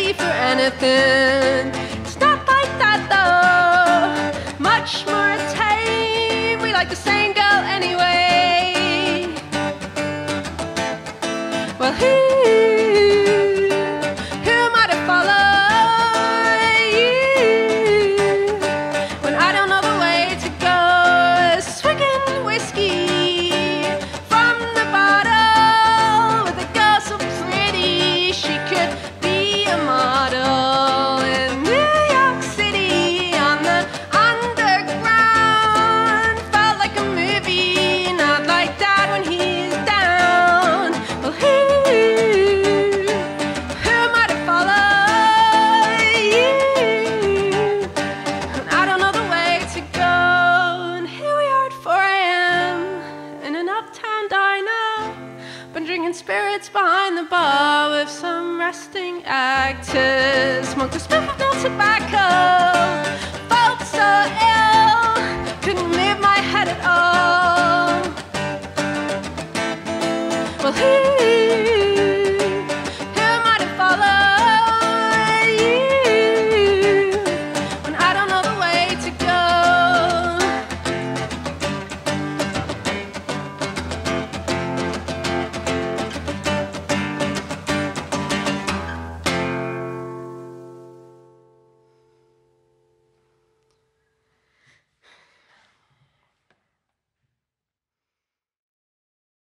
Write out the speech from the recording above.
ready for anything. It's not like that though, much more tame. We like the same girl anyway. Well, who am I to follow you when I don't know the way to go? Swigging whiskey from the bottle with a girl so pretty she could be a model in New York City on the underground. Felt like a movie, not like that when he's down. Well, who am I to follow you? I don't know the way to go. And here we are at 4 a.m. in an uptown diner. Been drinking spirits behind the bar with some resting actors. Smoked a